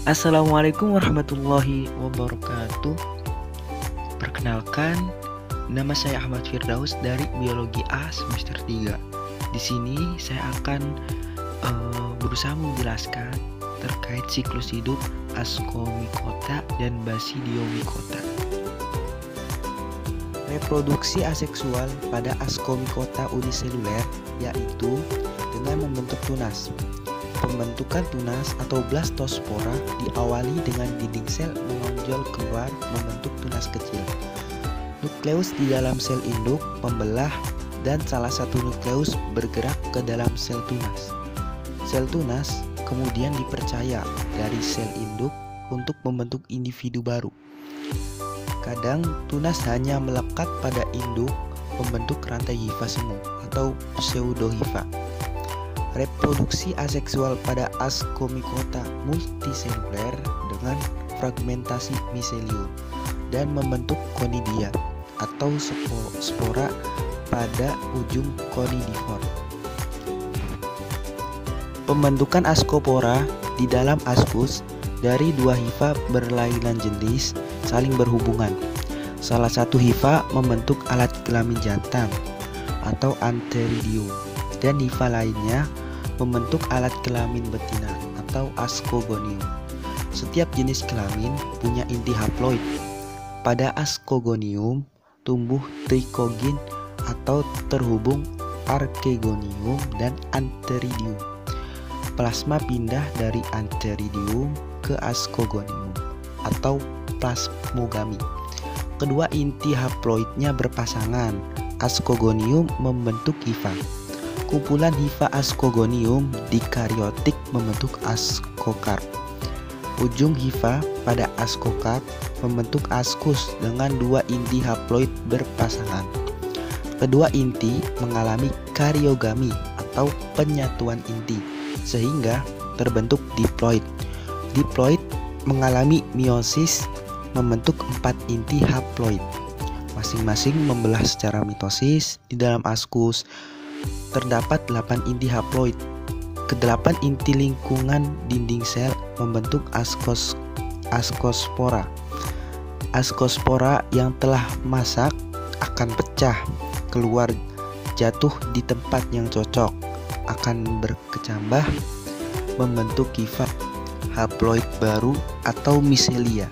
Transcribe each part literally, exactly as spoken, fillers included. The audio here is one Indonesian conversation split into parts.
Assalamualaikum warahmatullahi wabarakatuh. Perkenalkan, nama saya Ahmad Firdaus dari Biologi A semester tiga. Di sini saya akan uh, berusaha menjelaskan terkait siklus hidup Ascomycota dan Basidiomycota. Reproduksi aseksual pada Ascomycota uniseluler yaitu dengan membentuk tunas. Pembentukan tunas atau blastospora diawali dengan dinding sel menonjol keluar membentuk tunas kecil. Nukleus di dalam sel induk membelah dan salah satu nukleus bergerak ke dalam sel tunas. Sel tunas kemudian dipercaya dari sel induk untuk membentuk individu baru. Kadang tunas hanya melekat pada induk membentuk rantai hifa semu atau pseudohifa. Reproduksi aseksual pada Ascomycota multiseluler dengan fragmentasi miselium dan membentuk konidia atau spora pada ujung konidivor. Pembentukan askopora di dalam askus dari dua hifa berlainan jenis saling berhubungan. Salah satu hifa membentuk alat kelamin jantan atau antheridium dan hifa lainnya membentuk alat kelamin betina atau ascogonium. Setiap jenis kelamin punya inti haploid. Pada ascogonium tumbuh trikogin atau terhubung archegonium dan antheridium. Plasma pindah dari antheridium ke ascogonium atau plasmogami. Kedua inti haploidnya berpasangan. Ascogonium membentuk hifa. Kumpulan hifa ascogonium dikaryotik membentuk ascokarp. Ujung hifa pada ascokarp membentuk askus dengan dua inti haploid berpasangan. Kedua inti mengalami karyogami atau penyatuan inti sehingga terbentuk diploid. Diploid mengalami meiosis membentuk empat inti haploid. Masing-masing membelah secara mitosis. Di dalam askus terdapat delapan inti haploid. Kedelapan inti lingkungan dinding sel membentuk askos askospora. Askospora yang telah masak akan pecah keluar, jatuh di tempat yang cocok, akan berkecambah membentuk hifa haploid baru atau miselia.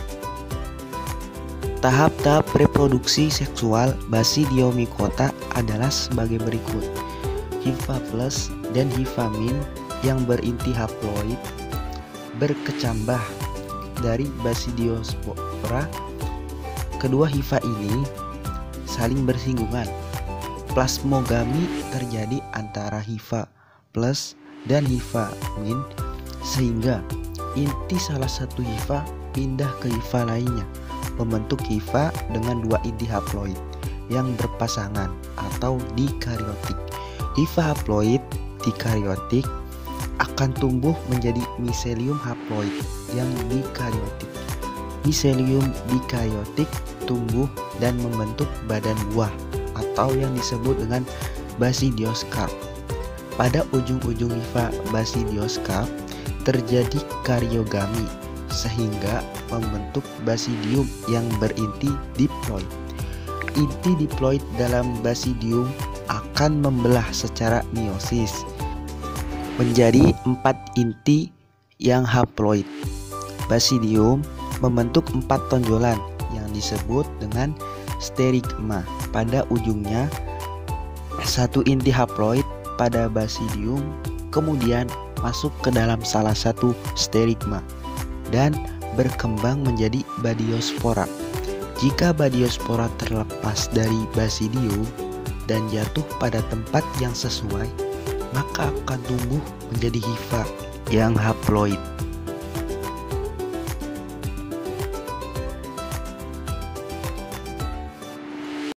Tahap-tahap reproduksi seksual Basidiomycota adalah sebagai berikut. Hifa plus dan hifa min yang berinti haploid berkecambah dari Basidiospora. Kedua hifa ini saling bersinggungan. Plasmogami terjadi antara hifa plus dan hifa min sehingga inti salah satu hifa pindah ke hifa lainnya, membentuk hifa dengan dua inti haploid yang berpasangan atau dikaryotik. Hifa haploid dikaryotik akan tumbuh menjadi miselium haploid yang dikaryotik. Miselium dikaryotik tumbuh dan membentuk badan buah atau yang disebut dengan basidioskap. Pada ujung-ujung hifa basidioskap terjadi karyogami sehingga membentuk basidium yang berinti diploid. Inti diploid dalam basidium akan membelah secara meiosis menjadi empat inti yang haploid. Basidium membentuk empat tonjolan yang disebut dengan sterigma. Pada ujungnya satu inti haploid pada basidium kemudian masuk ke dalam salah satu sterigma dan berkembang menjadi badiospora. Jika badiospora terlepas dari basidium dan jatuh pada tempat yang sesuai, maka akan tumbuh menjadi hifa yang haploid.